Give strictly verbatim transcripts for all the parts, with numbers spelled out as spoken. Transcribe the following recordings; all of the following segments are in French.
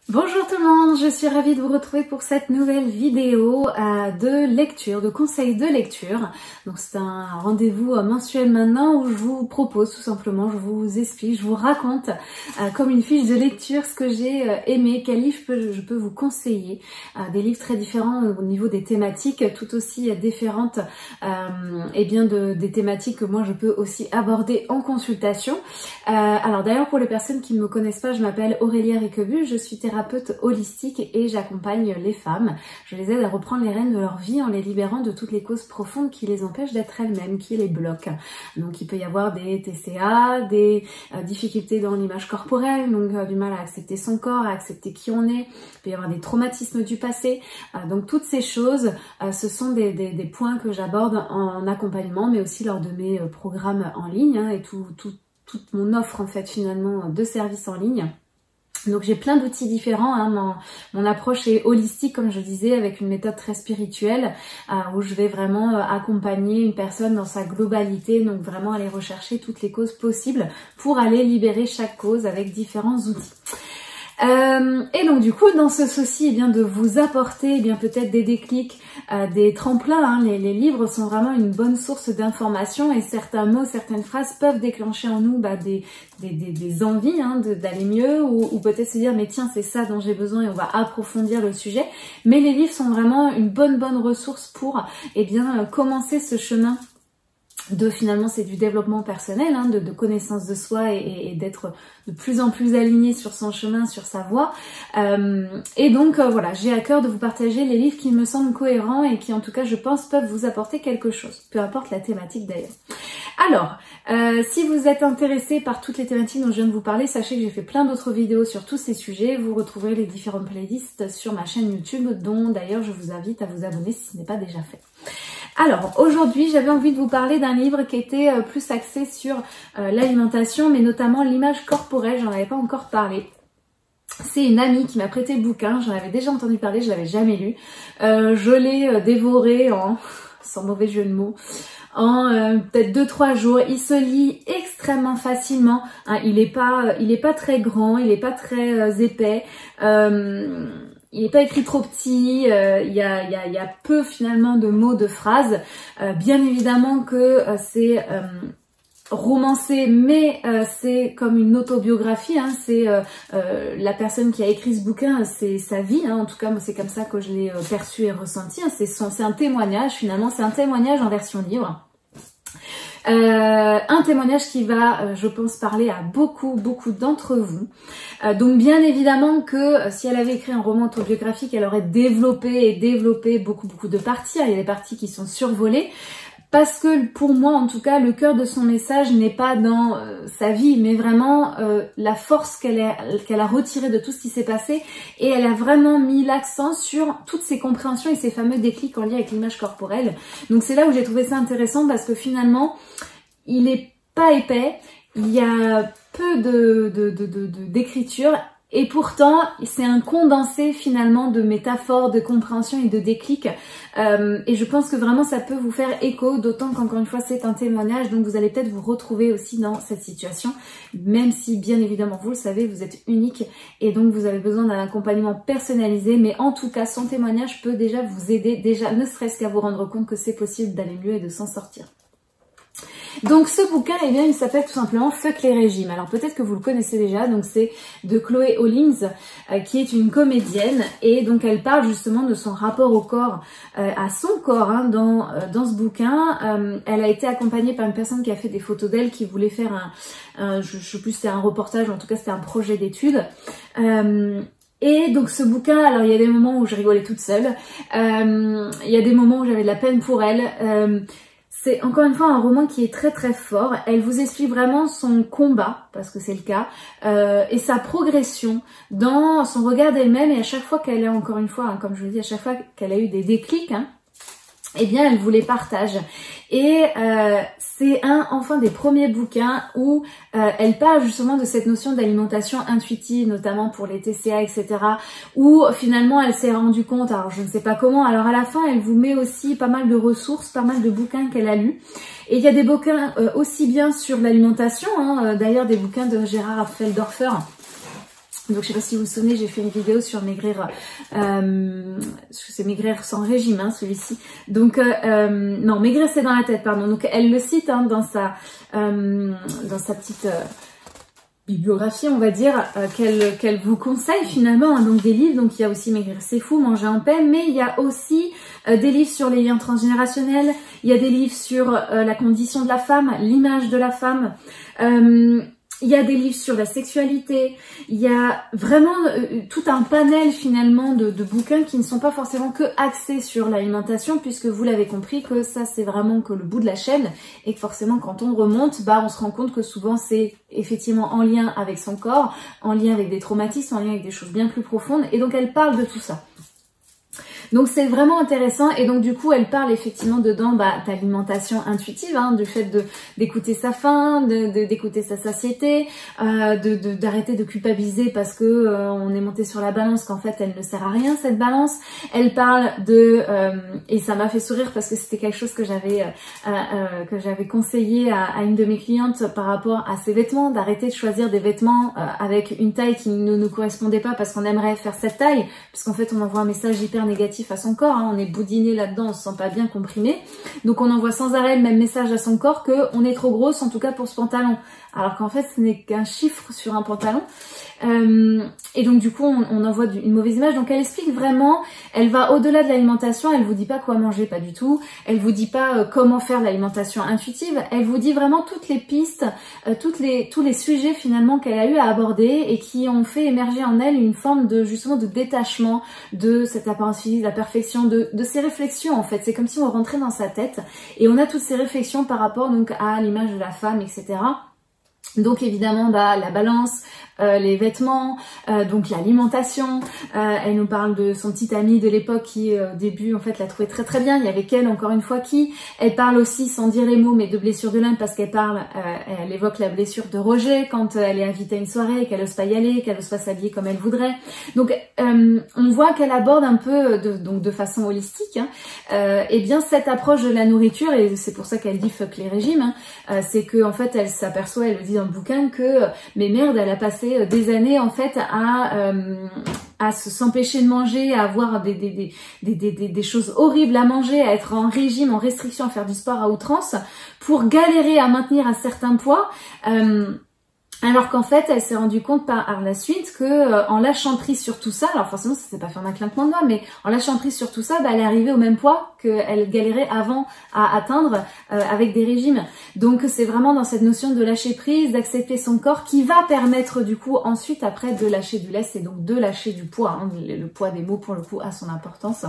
Bonjour tout le monde, je suis ravie de vous retrouver pour cette nouvelle vidéo euh, de lecture, de conseils de lecture. Donc c'est un rendez-vous euh, mensuel maintenant où je vous propose tout simplement, je vous explique, je vous raconte euh, comme une fiche de lecture ce que j'ai euh, aimé, quels livres je peux, je peux vous conseiller. Euh, des livres très différents au niveau des thématiques, tout aussi euh, différentes euh, et bien de, des thématiques que moi je peux aussi aborder en consultation. Euh, alors d'ailleurs pour les personnes qui ne me connaissent pas, je m'appelle Aurélia Riquebus, je suis thérapeute holistique et j'accompagne les femmes. Je les aide à reprendre les rênes de leur vie en les libérant de toutes les causes profondes qui les empêchent d'être elles-mêmes, qui les bloquent. Donc il peut y avoir des T C A, des euh, difficultés dans l'image corporelle, donc euh, du mal à accepter son corps, à accepter qui on est. Il peut y avoir des traumatismes du passé. Euh, donc toutes ces choses, euh, ce sont des, des, des points que j'aborde en accompagnement, mais aussi lors de mes euh, programmes en ligne hein, et tout, tout, toute mon offre en fait finalement de services en ligne. Donc j'ai plein d'outils différents, hein. mon, mon approche est holistique comme je disais avec une méthode très spirituelle euh, où je vais vraiment euh, accompagner une personne dans sa globalité, donc vraiment aller rechercher toutes les causes possibles pour aller libérer chaque cause avec différents outils. Euh, et donc du coup dans ce souci eh bien, de vous apporter eh bien peut-être des déclics, euh, des tremplins, hein, les, les livres sont vraiment une bonne source d'information et certains mots, certaines phrases peuvent déclencher en nous bah, des, des, des, des envies hein, d'aller mieux ou, ou peut-être se dire mais tiens c'est ça dont j'ai besoin et on va approfondir le sujet. Mais les livres sont vraiment une bonne bonne ressource pour eh bien, euh, commencer ce chemin de finalement c'est du développement personnel, hein, de, de connaissance de soi et, et, et d'être de plus en plus aligné sur son chemin, sur sa voie. Euh, et donc euh, voilà, j'ai à cœur de vous partager les livres qui me semblent cohérents et qui en tout cas je pense peuvent vous apporter quelque chose, peu importe la thématique d'ailleurs. Alors, euh, si vous êtes intéressé par toutes les thématiques dont je viens de vous parler, sachez que j'ai fait plein d'autres vidéos sur tous ces sujets. Vous retrouverez les différentes playlists sur ma chaîne YouTube, dont d'ailleurs je vous invite à vous abonner si ce n'est pas déjà fait. Alors aujourd'hui j'avais envie de vous parler d'un livre qui était euh, plus axé sur euh, l'alimentation mais notamment l'image corporelle, j'en avais pas encore parlé. C'est une amie qui m'a prêté le bouquin, j'en avais déjà entendu parler, je l'avais jamais lu. Euh, je l'ai euh, dévoré en, sans mauvais jeu de mots, en euh, peut-être deux trois jours. Il se lit extrêmement facilement, hein, il est pas, il est pas très grand, il est pas très euh, épais. Euh, Il n'est pas écrit trop petit, euh, il, y a, il, y a, il y a peu finalement de mots, de phrases. Euh, bien évidemment que euh, c'est euh, romancé, mais euh, c'est comme une autobiographie. Hein, c'est euh, euh, la personne qui a écrit ce bouquin, c'est sa vie. Hein, en tout cas, moi c'est comme ça que je l'ai euh, perçu et ressenti. Hein, c'est un témoignage finalement, c'est un témoignage en version livre. Euh, un témoignage qui va, euh, je pense, parler à beaucoup, beaucoup d'entre vous. Euh, donc bien évidemment que euh, si elle avait écrit un roman autobiographique, elle aurait développé et développé beaucoup, beaucoup de parties. Il y a des parties qui sont survolées. Parce que pour moi, en tout cas, le cœur de son message n'est pas dans euh, sa vie, mais vraiment euh, la force qu'elle a, qu'elle a retirée de tout ce qui s'est passé. Et elle a vraiment mis l'accent sur toutes ses compréhensions et ses fameux déclics en lien avec l'image corporelle. Donc c'est là où j'ai trouvé ça intéressant parce que finalement, il n'est pas épais, il y a peu de, de, de, de, de, d'écriture. Et pourtant, c'est un condensé finalement de métaphores, de compréhension et de déclics. Euh, et je pense que vraiment ça peut vous faire écho, d'autant qu'encore une fois c'est un témoignage, donc vous allez peut-être vous retrouver aussi dans cette situation, même si bien évidemment vous le savez, vous êtes unique et donc vous avez besoin d'un accompagnement personnalisé. Mais en tout cas, son témoignage peut déjà vous aider, déjà ne serait-ce qu'à vous rendre compte que c'est possible d'aller mieux et de s'en sortir. Donc ce bouquin, eh bien, il s'appelle tout simplement Fuck les régimes. Alors peut-être que vous le connaissez déjà, donc c'est de Chloé Hollings, euh, qui est une comédienne, et donc elle parle justement de son rapport au corps, euh, à son corps, hein, dans, euh, dans ce bouquin. Euh, elle a été accompagnée par une personne qui a fait des photos d'elle, qui voulait faire un, un je, je sais plus si c'était un reportage, ou en tout cas c'était un projet d'étude. Euh, Et donc ce bouquin, alors il y a des moments où je rigolais toute seule, euh, il y a des moments où j'avais de la peine pour elle. Euh, C'est encore une fois un roman qui est très très fort. Elle vous explique vraiment son combat, parce que c'est le cas, euh, et sa progression dans son regard d'elle-même. Et à chaque fois qu'elle a, encore une fois, hein, comme je vous dis, à chaque fois qu'elle a eu des déclics, hein, eh bien elle vous les partage. Et euh, c'est un enfin des premiers bouquins où euh, elle parle justement de cette notion d'alimentation intuitive, notamment pour les T C A, et cetera. Où finalement elle s'est rendue compte, alors je ne sais pas comment, alors à la fin elle vous met aussi pas mal de ressources, pas mal de bouquins qu'elle a lus. Et il y a des bouquins euh, aussi bien sur l'alimentation, hein, d'ailleurs des bouquins de Gérard Apfeldorfer, Donc je sais pas si vous vous souvenez, j'ai fait une vidéo sur maigrir, euh, c'est maigrir sans régime, hein, celui-ci. Donc euh, euh, non, maigrir c'est dans la tête, pardon. Donc elle le cite hein, dans sa euh, dans sa petite euh, bibliographie, on va dire, euh, qu'elle qu'elle vous conseille finalement. Hein, donc des livres. Donc il y a aussi Maigrir c'est fou, Manger en paix, mais il y a aussi euh, des livres sur les liens transgénérationnels. Il y a des livres sur euh, la condition de la femme, l'image de la femme. Euh, Il y a des livres sur la sexualité, il y a vraiment euh, tout un panel finalement de, de bouquins qui ne sont pas forcément que axés sur l'alimentation, puisque vous l'avez compris que ça c'est vraiment que le bout de la chaîne et que forcément quand on remonte, bah on se rend compte que souvent c'est effectivement en lien avec son corps, en lien avec des traumatismes, en lien avec des choses bien plus profondes, et donc elle parle de tout ça. Donc c'est vraiment intéressant, et donc du coup elle parle effectivement dedans bah, d'alimentation intuitive, hein, du fait de d'écouter sa faim, de d'écouter sa satiété, euh, de d'arrêter de, de culpabiliser parce que euh, on est monté sur la balance, qu'en fait elle ne sert à rien cette balance. Elle parle de euh, et ça m'a fait sourire parce que c'était quelque chose que j'avais euh, euh, que j'avais conseillé à, à une de mes clientes par rapport à ses vêtements, d'arrêter de choisir des vêtements euh, avec une taille qui ne nous correspondait pas parce qu'on aimerait faire cette taille, puisqu'en fait on envoie un message hyper négatif à son corps, hein, on est boudiné là-dedans, on se sent pas bien comprimé, donc on envoie sans arrêt le même message à son corps que on est trop grosse, en tout cas pour ce pantalon, alors qu'en fait ce n'est qu'un chiffre sur un pantalon. Euh, et donc du coup on, on envoie une mauvaise image. Donc elle explique vraiment, elle va au-delà de l'alimentation, elle vous dit pas quoi manger, pas du tout, elle vous dit pas euh, comment faire l'alimentation intuitive, elle vous dit vraiment toutes les pistes, euh, toutes les, tous les sujets finalement qu'elle a eu à aborder et qui ont fait émerger en elle une forme de justement de détachement de cette apparence physique, de la perfection, de, de ses réflexions en fait. C'est comme si on rentrait dans sa tête et on a toutes ces réflexions par rapport donc à l'image de la femme, et cetera. Donc évidemment bah, la balance, euh, les vêtements, euh, donc l'alimentation. Euh, elle nous parle de son petit ami de l'époque qui euh, au début en fait l'a trouvé très très bien. Il y avait qu'elle encore une fois qui. Elle parle aussi sans dire les mots mais de blessure de l'âme parce qu'elle parle, euh, elle évoque la blessure de Roger quand euh, elle est invitée à une soirée, qu'elle n'ose pas y aller, qu'elle n'ose pas s'habiller comme elle voudrait. Donc euh, on voit qu'elle aborde un peu de, donc de façon holistique, hein, euh, et bien cette approche de la nourriture, et c'est pour ça qu'elle dit fuck les régimes, hein, euh, c'est que en fait elle s'aperçoit, elle le dit dans le bouquin que mais merde, elle a passé des années en fait à euh, à se s'empêcher de manger, à avoir des des, des des des des choses horribles à manger, à être en régime, en restriction, à faire du sport à outrance pour galérer à maintenir un certain poids. Euh, Alors qu'en fait, elle s'est rendue compte par la suite que euh, en lâchant prise sur tout ça, alors forcément ça s'est pas fait en un claquement de doigts, mais en lâchant prise sur tout ça, bah, elle est arrivée au même poids qu'elle galérait avant à atteindre euh, avec des régimes. Donc c'est vraiment dans cette notion de lâcher prise, d'accepter son corps, qui va permettre du coup ensuite après de lâcher du lest et donc de lâcher du poids. Hein. Le, le poids des mots pour le coup a son importance.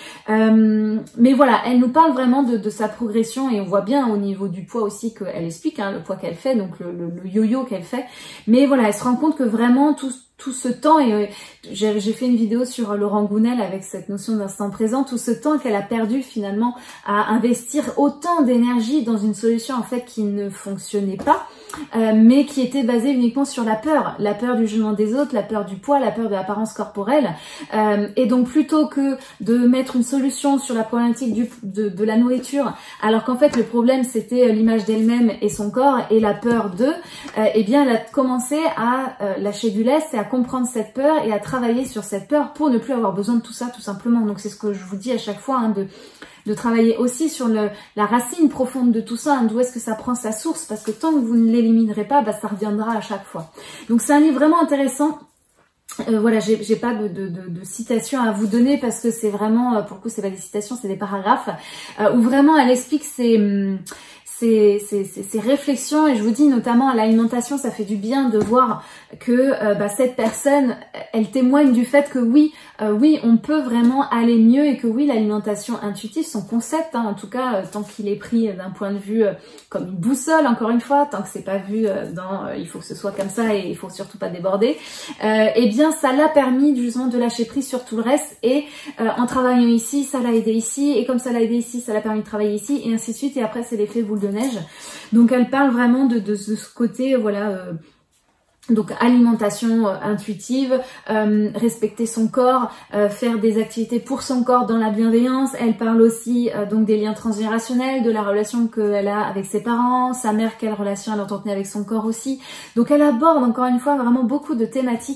Euh, mais voilà, elle nous parle vraiment de, de sa progression et on voit bien au niveau du poids aussi qu'elle explique hein, le poids qu'elle fait, donc le, le, le yo-yo qu'elle fait. Mais voilà, elle se rend compte que vraiment tout, tout ce temps, et euh, j'ai fait une vidéo sur Laurent Gounel avec cette notion d'instant présent, tout ce temps qu'elle a perdu finalement à investir autant d'énergie dans une solution en fait qui ne fonctionnait pas, euh, mais qui était basée uniquement sur la peur, la peur du jugement des autres, la peur du poids, la peur de l'apparence corporelle, euh, et donc plutôt que de mettre une solution sur la problématique du, de, de la nourriture, alors qu'en fait le problème c'était l'image d'elle-même et son corps et la peur d'eux, euh, et bien elle a commencé à euh, lâcher du lest et à comprendre cette peur et à travailler sur cette peur pour ne plus avoir besoin de tout ça tout simplement. Donc c'est ce que je vous dis à chaque fois, hein, de, de travailler aussi sur le, la racine profonde de tout ça, hein, d'où est-ce que ça prend sa source, parce que tant que vous ne l'éliminerez pas, bah, ça reviendra à chaque fois. Donc c'est un livre vraiment intéressant. Euh, voilà, j'ai pas de, de, de, de citations à vous donner parce que c'est vraiment, pour le coup c'est pas des citations, c'est des paragraphes, euh, où vraiment elle explique ses... Hum, Ces, ces, ces réflexions, et je vous dis notamment à l'alimentation, ça fait du bien de voir que euh, bah, cette personne, elle témoigne du fait que oui, euh, oui, on peut vraiment aller mieux et que oui, l'alimentation intuitive, son concept, hein, en tout cas, euh, tant qu'il est pris d'un point de vue euh, comme une boussole, encore une fois, tant que c'est pas vu euh, dans euh, il faut que ce soit comme ça et il faut surtout pas déborder, euh, eh bien ça l'a permis justement de lâcher prise sur tout le reste, et euh, en travaillant ici, ça l'a aidé ici, et comme ça l'a aidé ici, ça l'a permis de travailler ici, et ainsi de suite, et après c'est l'effet boule de neige. Donc elle parle vraiment de, de, de ce côté, voilà, euh, donc alimentation euh, intuitive, euh, respecter son corps, euh, faire des activités pour son corps dans la bienveillance. Elle parle aussi euh, donc des liens transgénérationnels, de la relation qu'elle a avec ses parents, sa mère, quelle relation elle entretenait avec son corps aussi. Donc elle aborde encore une fois vraiment beaucoup de thématiques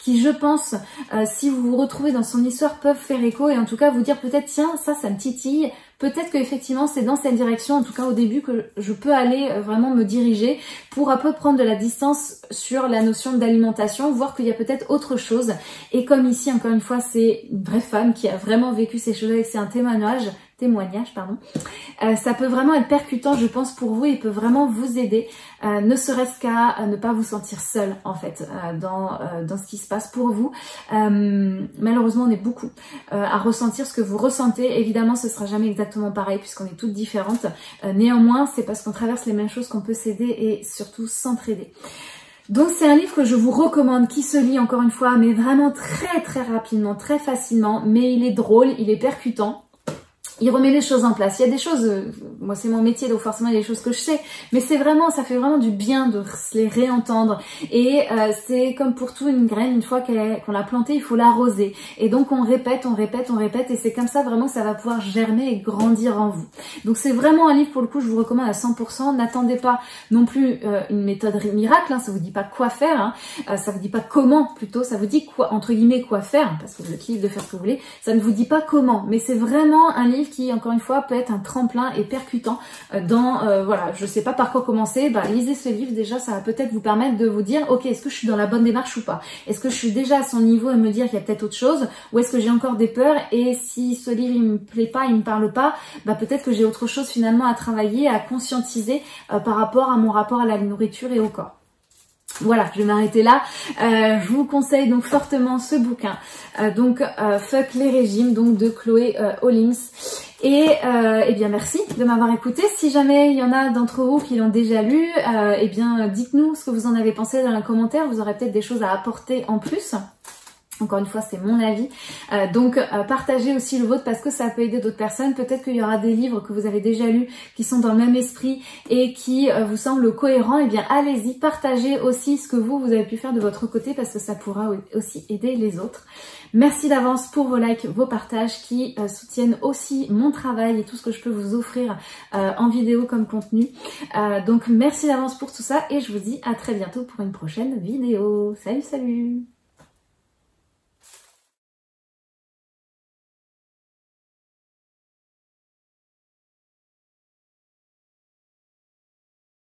qui, je pense, euh, si vous vous retrouvez dans son histoire, peuvent faire écho et en tout cas vous dire peut-être tiens, ça, ça me titille. Peut-être qu'effectivement c'est dans cette direction, en tout cas au début, que je peux aller vraiment me diriger pour un peu prendre de la distance sur la notion d'alimentation, voir qu'il y a peut-être autre chose. Et comme ici, encore une fois, c'est une vraie femme qui a vraiment vécu ces choses et que c'est un témoignage, témoignage, pardon, euh, ça peut vraiment être percutant, je pense, pour vous et peut vraiment vous aider, euh, ne serait-ce qu'à euh, ne pas vous sentir seul, en fait, euh, dans, euh, dans ce qui se passe pour vous. Euh, malheureusement, on est beaucoup euh, à ressentir ce que vous ressentez. Évidemment, ce sera jamais exactement pareil puisqu'on est toutes différentes. Euh, néanmoins, c'est parce qu'on traverse les mêmes choses qu'on peut s'aider et surtout s'entraider. Donc c'est un livre que je vous recommande, qui se lit encore une fois, mais vraiment très très rapidement, très facilement, mais il est drôle, il est percutant. Il remet les choses en place. Il y a des choses, euh, moi c'est mon métier donc forcément il y a des choses que je sais, mais c'est vraiment, ça fait vraiment du bien de les réentendre. Et euh, c'est comme pour tout, une graine, une fois qu'on l'a plantée, il faut l'arroser. Et donc on répète, on répète, on répète et c'est comme ça vraiment que ça va pouvoir germer et grandir en vous. Donc c'est vraiment un livre pour le coup, je vous recommande à cent pour cent. N'attendez pas non plus euh, une méthode miracle, hein, ça vous dit pas quoi faire, hein, euh, ça vous dit pas comment plutôt, ça vous dit quoi, entre guillemets, quoi faire, parce que vous êtes libre de faire ce que vous voulez, ça ne vous dit pas comment, mais c'est vraiment un livre qui, encore une fois, peut être un tremplin et percutant dans, euh, voilà, je sais pas par quoi commencer, bah lisez ce livre, déjà ça va peut-être vous permettre de vous dire, ok, est-ce que je suis dans la bonne démarche ou pas? Est-ce que je suis déjà à son niveau et me dire qu'il y a peut-être autre chose? Ou est-ce que j'ai encore des peurs? Et si ce livre il me plaît pas, il me parle pas, bah peut-être que j'ai autre chose finalement à travailler, à conscientiser euh, par rapport à mon rapport à la nourriture et au corps. Voilà, je vais m'arrêter là. Euh, je vous conseille donc fortement ce bouquin. Euh, donc euh, Fuck les régimes, donc de Chloé euh, Hollings. Et euh, eh bien merci de m'avoir écouté. Si jamais il y en a d'entre vous qui l'ont déjà lu, euh, eh bien dites-nous ce que vous en avez pensé dans les commentaires. Vous aurez peut-être des choses à apporter en plus. Encore une fois, c'est mon avis. Euh, donc, euh, partagez aussi le vôtre parce que ça peut aider d'autres personnes. Peut-être qu'il y aura des livres que vous avez déjà lus qui sont dans le même esprit et qui euh, vous semblent cohérents. Eh bien, allez-y, partagez aussi ce que vous, vous avez pu faire de votre côté parce que ça pourra aussi aider les autres. Merci d'avance pour vos likes, vos partages qui euh, soutiennent aussi mon travail et tout ce que je peux vous offrir euh, en vidéo comme contenu. Euh, donc, merci d'avance pour tout ça et je vous dis à très bientôt pour une prochaine vidéo. Salut, salut!